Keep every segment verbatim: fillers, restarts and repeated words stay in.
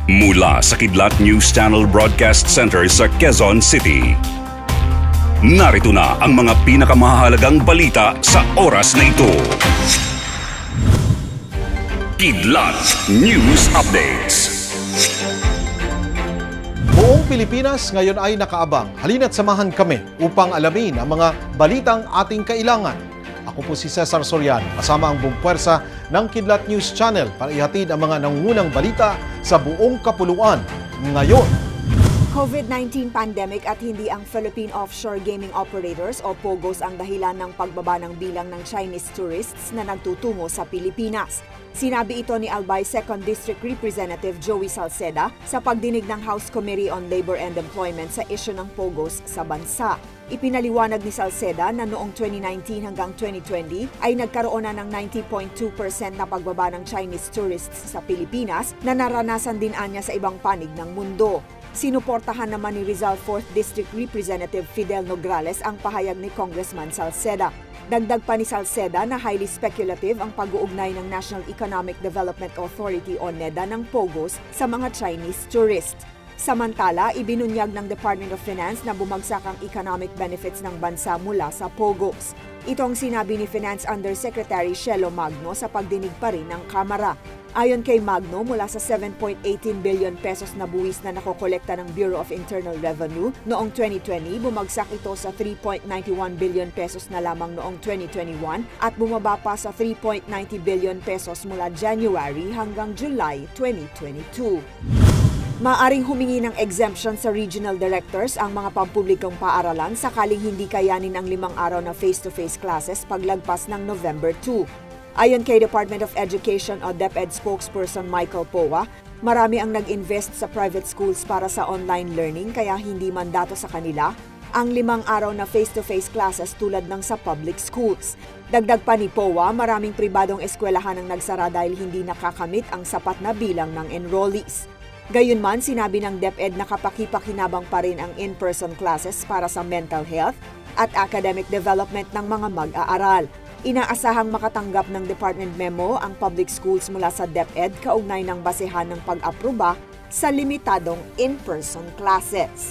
Mula sa Kidlat News Channel Broadcast Center sa Quezon City. Narito na ang mga pinakamahalagang balita sa oras na ito. Kidlat News Updates. Buong Pilipinas ngayon ay nakaabang. Halina't samahan kami upang alamin ang mga balitang ating kailangan. Ako po si Cesar Soriano, kasama ang buong puwersa ng Kidlat News Channel para ihatid ang mga nangungunang balita sa buong kapuluan ngayon. COVID nineteen pandemic at hindi ang Philippine Offshore Gaming Operators o POGOs ang dahilan ng pagbaba ng bilang ng Chinese tourists na nagtutungo sa Pilipinas. Sinabi ito ni Albay second District Representative Joey Salceda sa pagdinig ng House Committee on Labor and Employment sa issue ng POGOs sa bansa. Ipinaliwanag ni Salceda na noong twenty nineteen hanggang twenty twenty ay nagkaroon na ng ninety point two percent na pagbaba ng Chinese tourists sa Pilipinas na naranasan din anya sa ibang panig ng mundo. Sinuportahan naman ni Rizal fourth District Representative Fidel Nograles ang pahayag ni Congressman Salceda. Dagdag pa ni Salceda na highly speculative ang pag-uugnay ng National Economic Development Authority o NEDA ng POGOs sa mga Chinese tourists. Samantala, ibinunyag ng Department of Finance na bumagsak ang economic benefits ng bansa mula sa POGOs. Ito ang sinabi ni Finance Undersecretary Shelo Magno sa pagdinig pa rin ng Kamara. Ayon kay Magno, mula sa seven point one eight billion pesos na buwis na nakokolekta ng Bureau of Internal Revenue noong twenty twenty, bumagsak ito sa three point nine one billion pesos na lamang noong twenty twenty-one at bumaba pa sa three point nine zero billion pesos mula January hanggang July twenty twenty-two. Maaring humingi ng exemption sa regional directors ang mga pampublikong paaralan sakaling hindi kayanin ang limang araw na face-to-face classes paglagpas ng November two. Ayon kay Department of Education o DepEd spokesperson Michael Powa, marami ang nag-invest sa private schools para sa online learning kaya hindi mandato sa kanila ang limang araw na face-to-face classes tulad ng sa public schools. Dagdag pa ni Powa, maraming pribadong eskwelahan ang nagsara dahil hindi nakakamit ang sapat na bilang ng enrollees. Gayunman, sinabi ng DepEd na kapaki-pakinabang pa rin ang in-person classes para sa mental health at academic development ng mga mag-aaral. Inaasahang makatanggap ng department memo ang public schools mula sa DepEd kaugnay ng basehan ng pag-aproba sa limitadong in-person classes.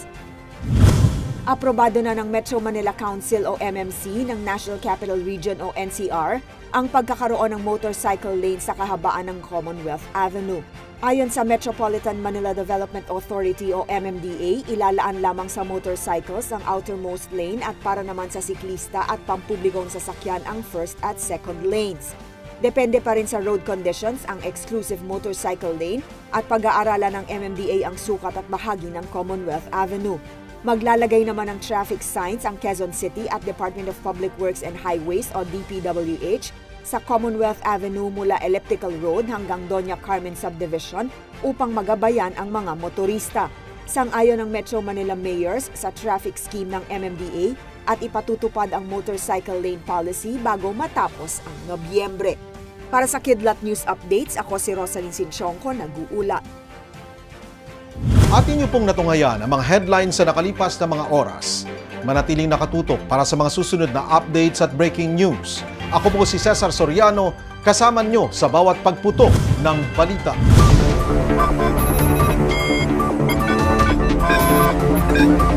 Aprobado na ng Metro Manila Council o M M C ng National Capital Region o N C R ang pagkakaroon ng motorcycle lane sa kahabaan ng Commonwealth Avenue. Ayon sa Metropolitan Manila Development Authority o M M D A, ilalaan lamang sa motorcycles ang outermost lane at para naman sa siklista at pampublikong sasakyan ang first at second lanes. Depende pa rin sa road conditions ang exclusive motorcycle lane at pag-aaralan ng M M D A ang sukat at bahagi ng Commonwealth Avenue. Maglalagay naman ng traffic signs ang Quezon City at Department of Public Works and Highways o D P W H sa Commonwealth Avenue mula Elliptical Road hanggang Doña Carmen Subdivision upang magabayan ang mga motorista. Sang-ayon ng Metro Manila Mayors sa traffic scheme ng M M D A at ipatutupad ang motorcycle lane policy bago matapos ang Nobyembre. Para sa Kidlat News Updates, ako si Rosalyn Sinchonco, nag-uulat. Atin niyo pong natungayan ang mga headlines sa nakalipas na mga oras. Manatiling nakatutok para sa mga susunod na updates at breaking news. Ako po si Cesar Soriano, kasama nyo sa bawat pagputok ng balita. Thank you.